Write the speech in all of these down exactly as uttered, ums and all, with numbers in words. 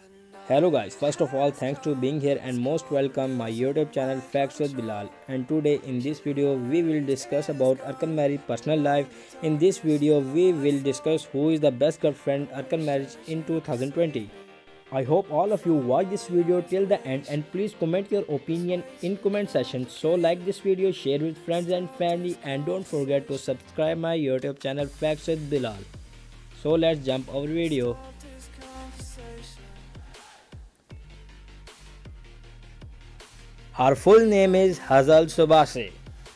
Hello guys, first of all thanks to being here and most welcome my YouTube channel Facts with Bilal, and today in this video we will discuss about Arkan Mary personal life. In this video we will discuss who is the best girlfriend Arkan marriage in two thousand twenty. I hope all of you watch this video till the end and please comment your opinion in comment section. So like this video, share with friends and family, and don't forget to subscribe my YouTube channel Facts with Bilal. So let's jump our video. Her full name is Hazal Subase.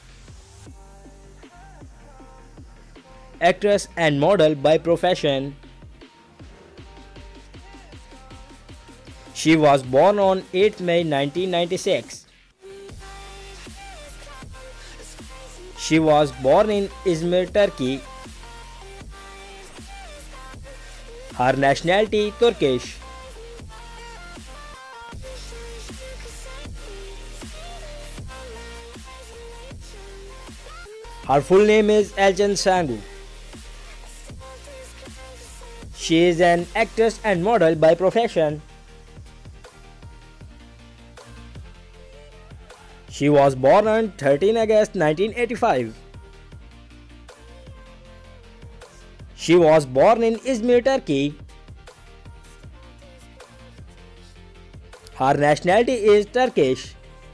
Actress and model by profession. She was born on eighth May nineteen ninety-six. She was born in Izmir, Turkey. Her nationality Turkish. Her full name is Elçin Sangu. She is an actress and model by profession. She was born on thirteenth August nineteen eighty-five. She was born in Izmir, Turkey. Her nationality is Turkish.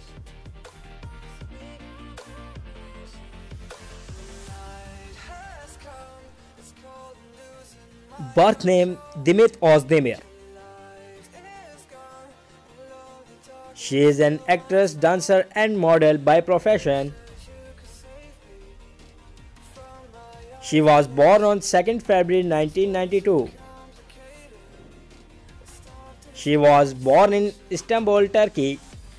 Birth name Demet Özdemir. She is an actress, dancer and model by profession. She was born on second February nineteen ninety-two. She was born in Istanbul, Turkey.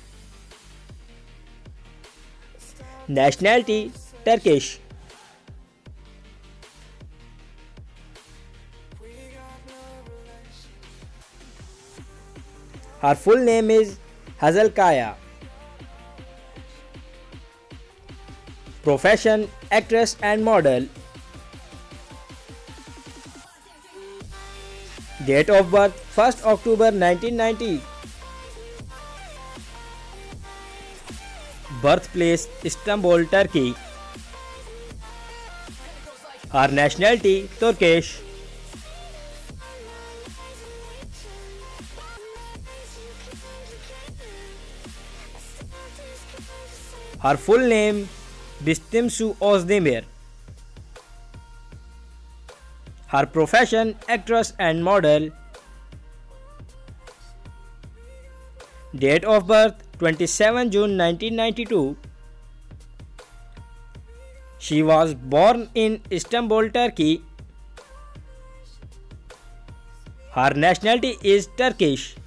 Nationality Turkish. Her full name is Hazal Kaya. Profession actress and model. Date of birth first October nineteen ninety. Birthplace Istanbul, Turkey. Her nationality Turkish. Her full name Bistimsu Özdemir. Her profession actress and model. Date of birth twenty-seventh June nineteen ninety-two. She was born in Istanbul, Turkey. Her nationality is Turkish.